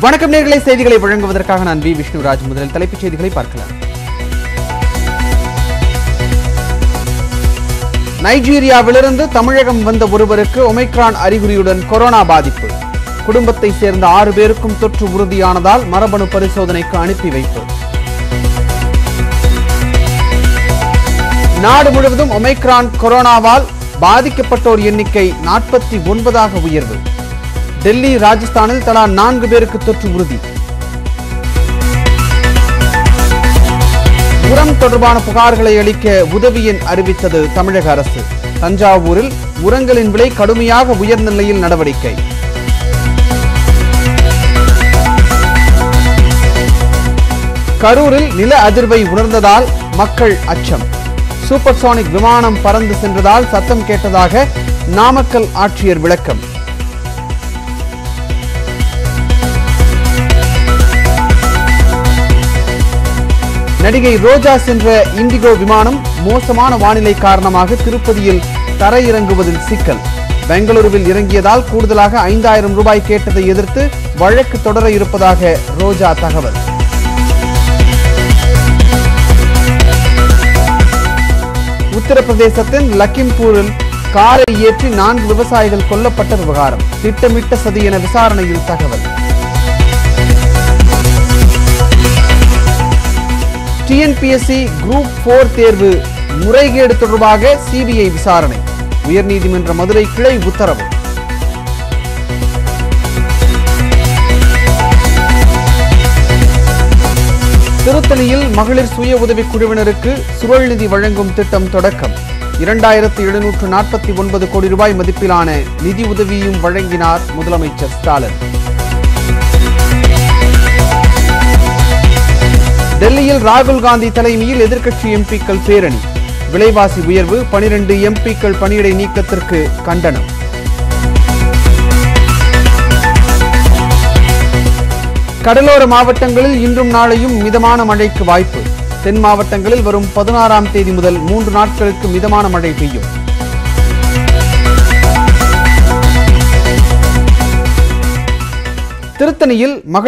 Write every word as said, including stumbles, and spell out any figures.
வணக்கம் நேயர்களே, செய்திகளை வழங்குவதற்காக நான் வி விஷ்ணுராஜ். முதலில் தலைப்புச் செய்திகளை பார்க்கலாம். நைஜீரியாவிலிருந்து தமிழகம் வந்த ஒருவருக்கு ஒமைக்ரான் அறிகுறியுடன் கொரோனா பாதிப்பு. குடும்பத்தை சேர்ந்த ஆறு பேருக்கும் தொற்று உறுதியானதால் மரபணு பரிசோதனைக்கு அனுப்பி வைப்பு. நாடு முழுவதும் ஒமைக்ரான் கொரோனாவால் பாதிக்கப்பட்டோர் எண்ணிக்கை நாற்பத்தி ஒன்பதாக உயர்வு. டெல்லி, ராஜஸ்தானில் தலா நான்கு பேருக்கு தொற்று உறுதி. உரம் தொடர்பான புகார்களை அளிக்க உதவி எண் அறிவித்தது தமிழக அரசு. தஞ்சாவூரில் உரங்களின் விலை கடுமையாக உயர்ந்த நிலையில் நடவடிக்கை. கரூரில் நில அதிர்வை உணர்ந்ததால் மக்கள் அச்சம். சூப்பர்சோனிக் விமானம் பறந்து சென்றதால் சத்தம் கேட்டதாக நாமக்கல் ஆட்சியர் விளக்கம். நடிகை ரோஜா சென்ற இண்டிகோ விமானம் மோசமான வானிலை காரணமாக திருப்பதியில் தரையிறங்குவதில் சிக்கல். பெங்களூருவில் இறங்கியதால் கூடுதலாக ஐந்தாயிரம் ரூபாய் கேட்டதை எதிர்த்து வழக்கு தொடர இருப்பதாக ரோஜா தகவல். உத்தரப்பிரதேசத்தின் லக்கிம்பூரில் காரை ஏற்றி நான்கு விவசாயிகள் கொல்லப்பட்ட விவகாரம். திட்டமிட்ட சதி என விசாரணையில் தகவல். T N P S C group four தேர்வு முறைகேடு தொடர்பாக சி பி ஐ விசாரணை. உயர்நீதிமன்ற மதுரை கிளை உத்தரவு. திருத்தணியில் மகளிர் சுய உதவி குழுவினருக்கு சுழல் நிதி வழங்கும் திட்டம் தொடக்கம். இரண்டாயிரத்தி எழுநூற்று நாற்பத்தி ஒன்பது கோடி ரூபாய் மதிப்பிலான நிதி உதவியும் வழங்கினார் முதலமைச்சர் ஸ்டாலின். டெல்லியில் ராகுல் காந்தி தலைமையில் எதிர்க்கட்சி எம்பிக்கள் பேரணி. விலைவாசி உயர்வு, பனிரண்டு எம்பிக்கள் பணியிடை நீக்கத்திற்கு கண்டனம். கடலோர மாவட்டங்களில் இன்றும் நாளையும் மிதமான மழைக்கு வாய்ப்பு. தென் மாவட்டங்களில் வரும் பதினாறாம் தேதி முதல் மூன்று நாட்களுக்கு மிதமான மழை பெய்யும். திருத்தணியில் மகளிர்